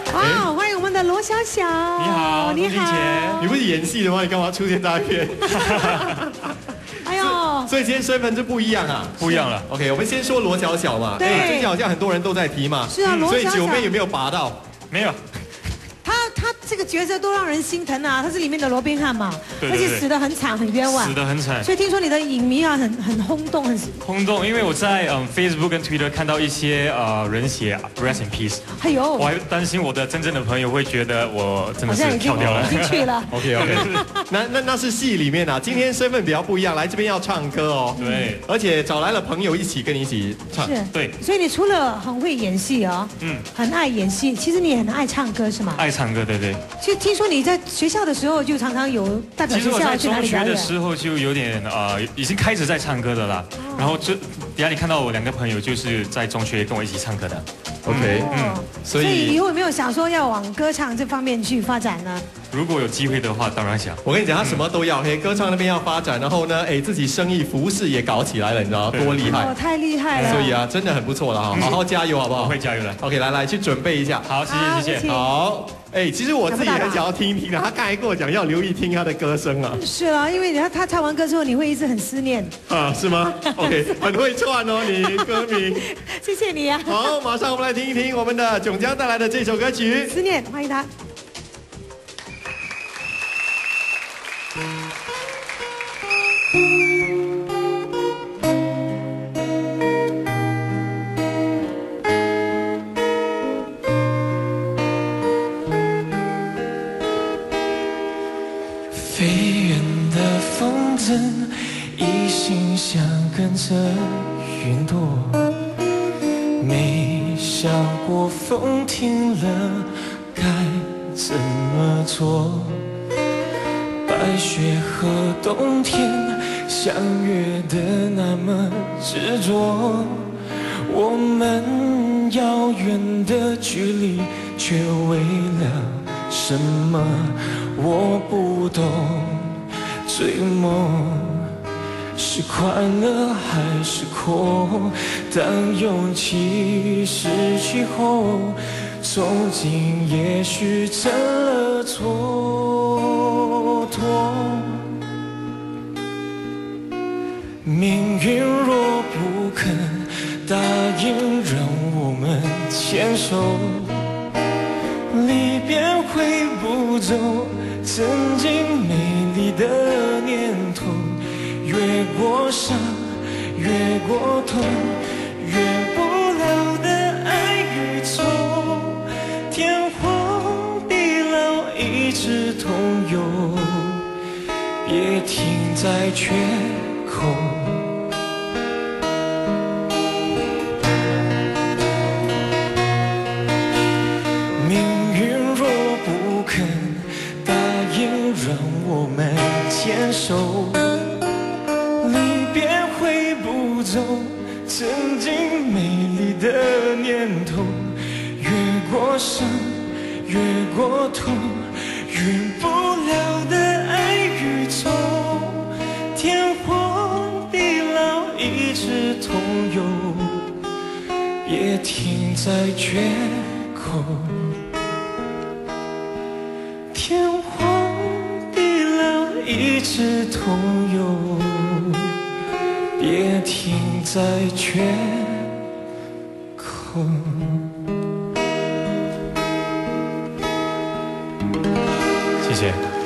哇，欢迎我们的罗小小。 你好， 你好。 你不是演戏的吗？你干嘛出现在那边？ 哎呦， 所以今天身份就不一样啊， 不一样了。 OK， 我们先说罗小小嘛。 对， 最近好像很多人都在提嘛。 是啊，罗小小。 所以九妹有没有拔到？ 没有。 他这个角色都让人心疼啊，他是里面的罗宾汉嘛， 对， 而且死得很惨，很冤枉， 死得很惨。 所以听说你的影迷啊，很轰动， 轰动，因为我在Facebook 跟 Twitter 看到一些人写 Rest in Peace， 哎呦， 我还担心我的真正的朋友会觉得我真的是跳掉了， 已经去了。 OK， 那是戏里面啊，今天身份比较不一样，来这边要唱歌哦。 对， 而且找来了朋友一起跟你一起唱。 是， 对。 所以你除了很会演戏哦，很爱演戏，其实你也很爱唱歌是吗？ 爱唱歌，对。 就听说你在学校的时候就常常有代表学校去哪里表演？ 其实我在中学的时候就有点已经开始在唱歌的啦。然后等下你看到我2个朋友就是在中学跟我一起唱歌的。 OK， 所以以后有没有想说要往歌唱这方面去发展呢？ 如果有机会的话，当然想。 我跟你讲，他什么都要，歌唱那边要发展，然后呢，自己生意服饰也搞起来了，你知道多厉害？ 太厉害了！ 所以啊，真的很不错了哈，好好加油好不好？ 我会加油的。 OK， 来去准备一下。 好，谢谢。 好，其实我自己很想要听一听的，他刚才跟我讲要留意听他的歌声啊。 是啊，因为他唱完歌之后，你会一直很思念啊，是吗 ？OK， 很会串哦，你歌名。 谢谢你啊。 好，马上我们来听一听我们的囧江带来的这首歌曲《 思念》，欢迎他。 飞远的风筝一心想跟着云朵，没想过风停了该怎么做。白雪和冬天相约的那么执着，我们遥远的距离却为了什么我不懂。追梦是快乐还是苦？当勇气失去后，憧憬也许成了蹉跎。命运若不肯答应让我们牵手，离别会不走曾经美丽的念头，越过伤，越过痛，越不了的爱与愁，天荒地老一直同游，别停在缺口。让我们牵手，离别会不走曾经美丽的念头，越过伤，越过痛，圆不了的爱与愁，天荒地老一直同游，别停在缺口。天荒一直同游，别停在缺口。 谢谢。